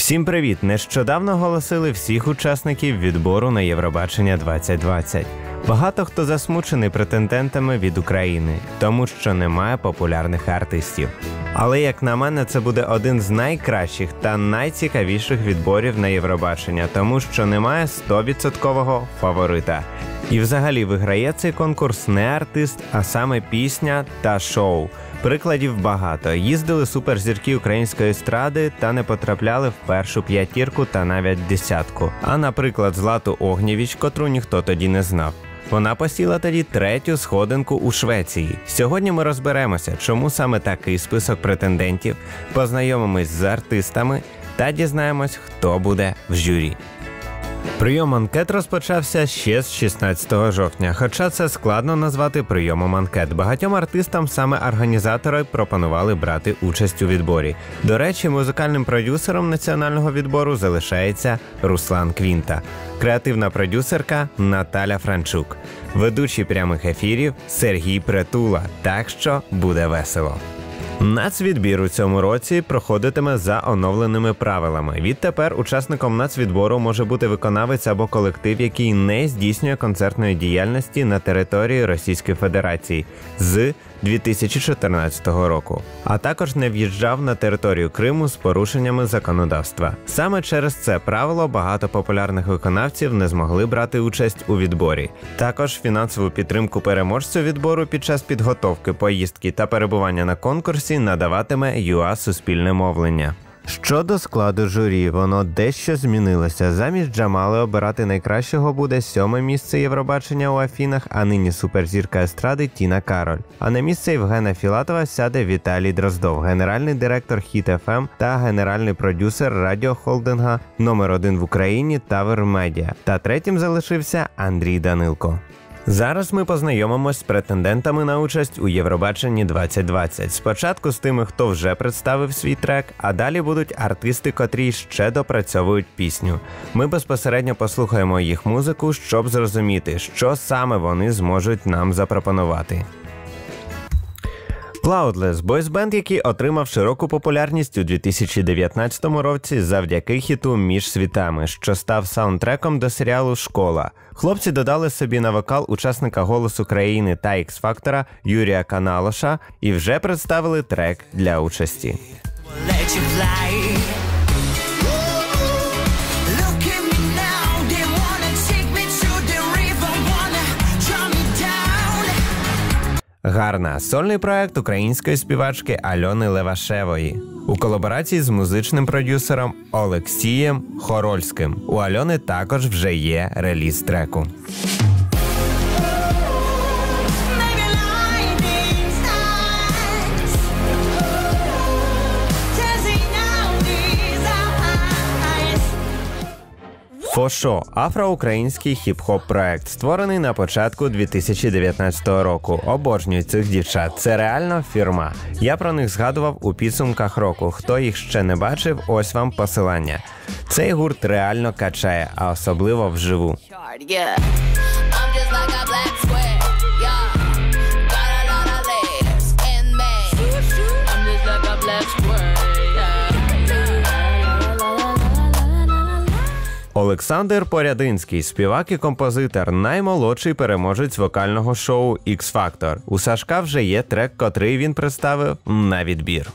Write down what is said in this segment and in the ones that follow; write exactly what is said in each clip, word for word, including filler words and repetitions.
Всім привіт! Нещодавно оголосили всіх учасників відбору на Євробачення двадцять двадцять. Багато хто засмучений претендентами від України, тому що немає популярних артистів. Але, як на мене, це буде один з найкращих та найцікавіших відборів на Євробачення, тому що немає сто відсотків фаворита. І взагалі виграє цей конкурс не артист, а саме пісня та шоу. Прикладів багато. Їздили суперзірки української естради та не потрапляли в першу п'ятірку та навіть десятку. А, наприклад, Злату Огнєвіч, котру ніхто тоді не знав. Вона посіла тоді третю сходинку у Швеції. Сьогодні ми розберемося, чому саме такий список претендентів, познайомимось з артистами та дізнаємось, хто буде в журі. Прийом анкет розпочався ще з шістнадцятого жовтня, хоча це складно назвати прийомом анкет. Багатьом артистам саме організатори пропонували брати участь у відборі. До речі, музикальним продюсером національного відбору залишається Руслан Квінта, креативна продюсерка Наталя Франчук, ведучий прямих ефірів Сергій Притула, так що буде весело. Нацвідбір у цьому році проходитиме за оновленими правилами. Відтепер учасником нацвідбору може бути виконавець або колектив, який не здійснює концертної діяльності на території Російської Федерації з дві тисячі чотирнадцятого року, а також не в'їжджав на територію Криму з порушеннями законодавства. Саме через це правило багато популярних виконавців не змогли брати участь у відборі. Також фінансову підтримку переможцю відбору під час підготовки, поїздки та перебування на конкурсі надаватиме ю а Суспільне мовлення. Щодо складу журі, воно дещо змінилося. Замість Джамали обирати найкращого буде сьоме місце Євробачення у Афінах, а нині суперзірка естради Тіна Кароль. А на місце Євгена Філатова сяде Віталій Дроздов, генеральний директор Хіт еф ем та генеральний продюсер радіохолдинга номер один в Україні Тавер Медіа. Та третім залишився Андрій Данилко. Зараз ми познайомимось з претендентами на участь у Євробаченні двадцять двадцять. Спочатку з тими, хто вже представив свій трек, а далі будуть артисти, котрі ще допрацьовують пісню. Ми безпосередньо послухаємо їх музику, щоб зрозуміти, що саме вони зможуть нам запропонувати. Cloudless – бойсбенд, який отримав широку популярність у дві тисячі дев'ятнадцятому році завдяки хіту «Між світами», що став саундтреком до серіалу «Школа». Хлопці додали собі на вокал учасника «Голосу країни» та Ікс-Фактора Юрія Каналоша і вже представили трек для участі. «Гарна» – сольний проект української співачки Альони Левашевої у колаборації з музичним продюсером Олексієм Хорольським. У Альони також вже є реліз треку. Фошо – афроукраїнський хіп-хоп проект, створений на початку дві тисячі дев'ятнадцятого року. Обожнюю цих дівчат. Це реально фірма. Я про них згадував у підсумках року. Хто їх ще не бачив, ось вам посилання. Цей гурт реально качає, а особливо вживу. Олександр Порядинський – співак і композитор, наймолодший переможець вокального шоу «Ікс-Фактор». У Сашка вже є трек, котрий він представив на відбір.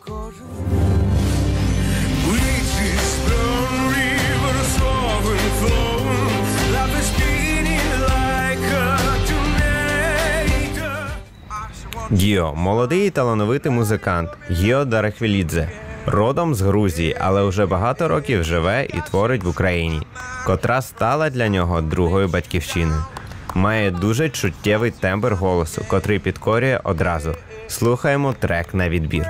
Гіо – молодий і талановитий музикант Гіо Дарахвілідзе. Родом з Грузії, але вже багато років живе і творить в Україні, котра стала для нього другою батьківщиною. Має дуже чуттєвий тембр голосу, котрий підкорює одразу. Слухаємо трек на відбір.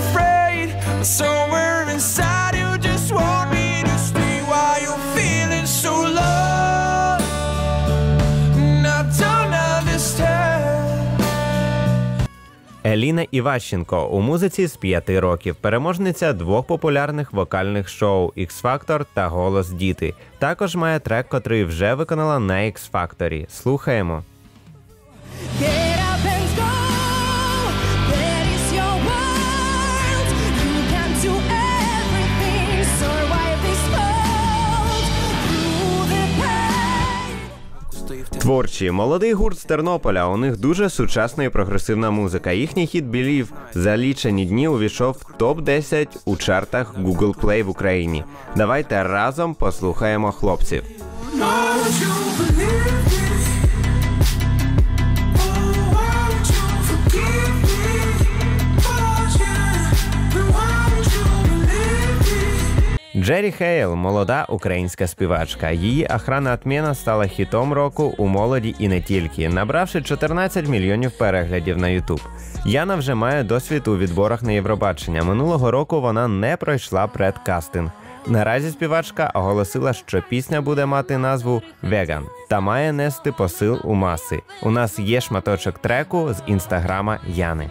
Еліна Іващенко у музиці з п'яти років, переможниця двох популярних вокальних шоу «Ікс-Фактор» та «Голос діти». Також має трек, котрий вже виконала на «Ікс-Факторі». Слухаємо. Survive Творчі. Молодий гурт з Тернополя. У них дуже сучасна і прогресивна музика. Їхній хіт «Believe» за лічені дні увійшов в топ десять у чартах Google Play в Україні. Давайте разом послухаємо хлопців. Джері Хейл – молода українська співачка. Її «Охрана отмена» стала хітом року у молоді і не тільки, набравши чотирнадцять мільйонів переглядів на YouTube. Яна вже має досвід у відборах на Євробачення. Минулого року вона не пройшла предкастинг. Наразі співачка оголосила, що пісня буде мати назву «Веган» та має нести посил у маси. У нас є шматочок треку з інстаграма Яни.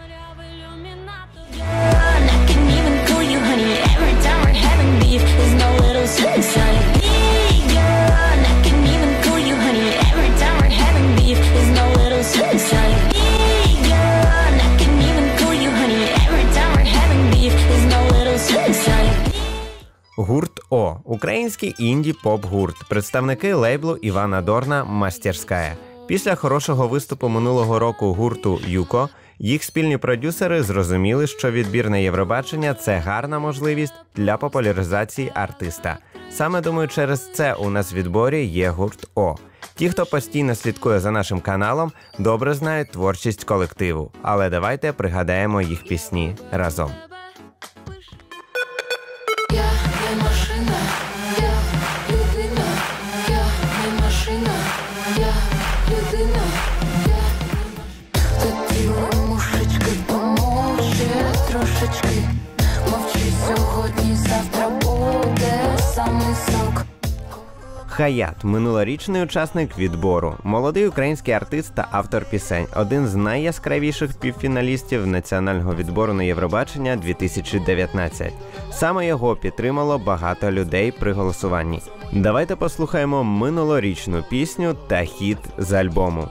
Гурт О – український інді-поп-гурт, представники лейблу Івана Дорна «Мастерськая». Після хорошого виступу минулого року гурту «Юко» їх спільні продюсери зрозуміли, що відбір на Євробачення – це гарна можливість для популяризації артиста. Саме, думаю, через це у нас в відборі є гурт О. Ті, хто постійно слідкує за нашим каналом, добре знають творчість колективу. Але давайте пригадаємо їх пісні разом. Хаят – минулорічний учасник відбору, молодий український артист та автор пісень, один з найяскравіших півфіналістів національного відбору на Євробачення дві тисячі дев'ятнадцять. Саме його підтримало багато людей при голосуванні. Давайте послухаємо минулорічну пісню та хіт з альбому.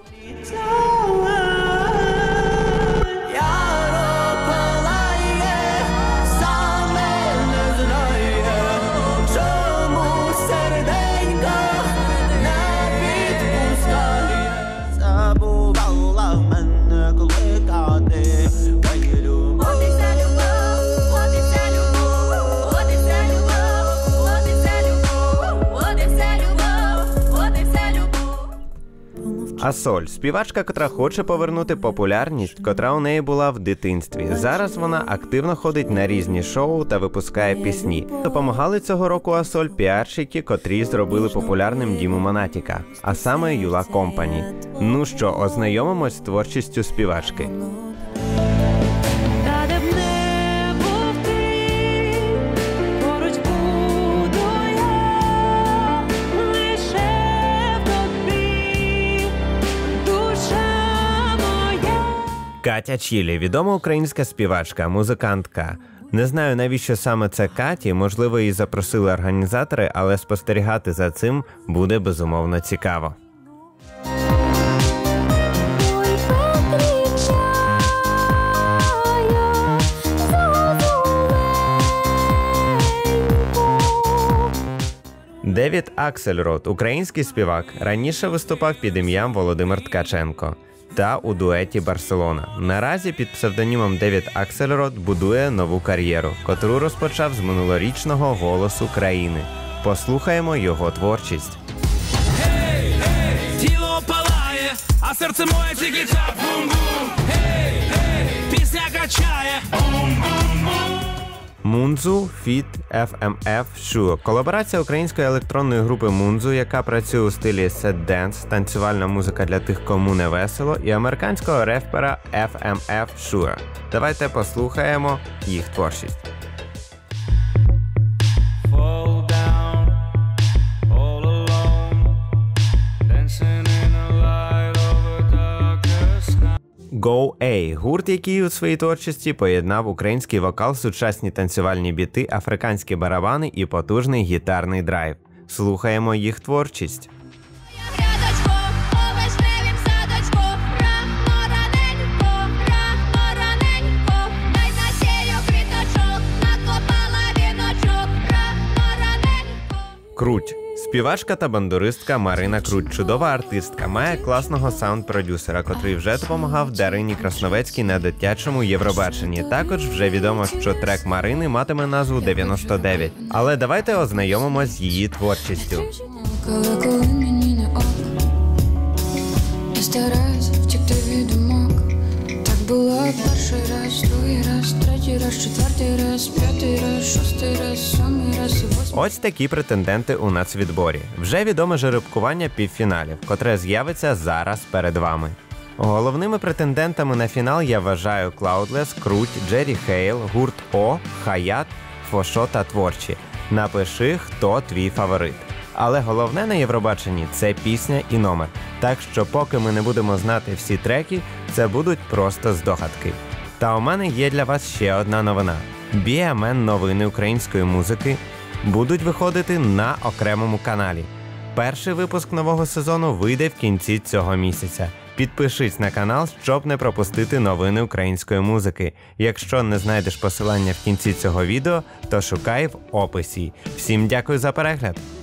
Асоль – співачка, котра хоче повернути популярність, котра у неї була в дитинстві. Зараз вона активно ходить на різні шоу та випускає пісні. Допомагали цього року Асоль піарщики, котрі зробили популярним Діму Монатіка, а саме Юла Компані. Ну що, ознайомимось з творчістю співачки. Катя Чілі – відома українська співачка, музикантка. Не знаю, навіщо саме це Каті, можливо, її запросили організатори, але спостерігати за цим буде безумовно цікаво. Девід Аксельрод – український співак, раніше виступав під ім'ям Володимир Ткаченко та у дуеті «Барселона». Наразі під псевдонімом Девід Аксельрод будує нову кар'єру, котру розпочав з минулорічного «Голосу країни». Послухаємо його творчість. Гей, гей, тіло палає, а серце моє тільки так бум-бум. Гей, гей, пісня качає, бум-бум-бум. Мунзу фіт еф ем еф Sure. Колаборація української електронної групи Мунзу, яка працює у стилі Set Dance, танцювальна музика для тих, кому не весело, і американського репера еф ем еф Sure. Давайте послухаємо їх творчість. Go A – гурт, який у своїй творчості поєднав український вокал, сучасні танцювальні біти, африканські барабани і потужний гітарний драйв. Слухаємо їх творчість. Круть. Співачка та бандуристка Марина Круть – чудова артистка, має класного саунд-продюсера, котрий вже допомагав Дарині Красновецькій на дитячому Євробаченні. Також вже відомо, що трек Марини матиме назву дев'яносто дев'ять. Але давайте ознайомимось з її творчістю. Коли мені не ок, я стараюсь втекти від думок. Так було перший раз, другий раз, третій раз, четвертий раз, п'ятий раз, шостий раз, сьомий раз і восьмий. Ось такі претенденти у нацвідборі. Вже відоме жеребкування півфіналів, котре з'явиться зараз перед вами. Головними претендентами на фінал я вважаю Cloudless, Круть, Джері Хейл, гурт О, Хаят, Фошо та Творчі. Напиши, хто твій фаворит. Але головне на Євробаченні – це пісня і номер. Так що поки ми не будемо знати всі треки, це будуть просто здогадки. Та у мене є для вас ще одна новина. бі ем ен новини української музики будуть виходити на окремому каналі. Перший випуск нового сезону вийде в кінці цього місяця. Підпишись на канал, щоб не пропустити новини української музики. Якщо не знайдеш посилання в кінці цього відео, то шукай в описі. Всім дякую за перегляд!